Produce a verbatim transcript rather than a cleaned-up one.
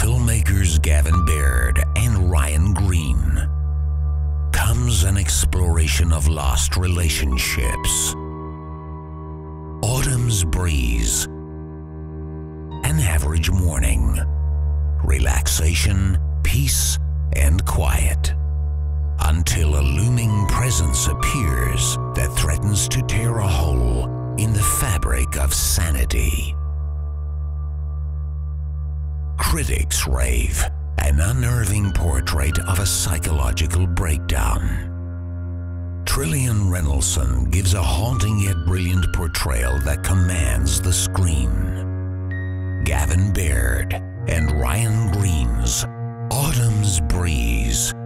filmmakers Gavin Baird and Ryan Green comes an exploration of lost relationships, autumn's breeze, an average morning, relaxation, peace, and quiet, until a looming presence appears that threatens to tear a hole in the fabric of sanity. Critics rave, an unnerving portrait of a psychological breakdown. Trillian Reynoldson gives a haunting yet brilliant portrayal that commands the screen. Gavin Baird and Ryan Green's Autumn's Breeze